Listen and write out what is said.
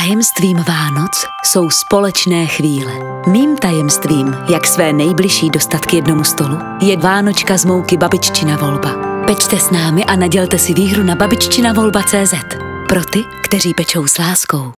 Tajemstvím Vánoc jsou společné chvíle. Mým tajemstvím, jak své nejbližší dostat k jednomu stolu, je vánočka z mouky Babiččina volba. Pečte s námi a nadělte si výhru na babiččinavolba.cz. Pro ty, kteří pečou s láskou.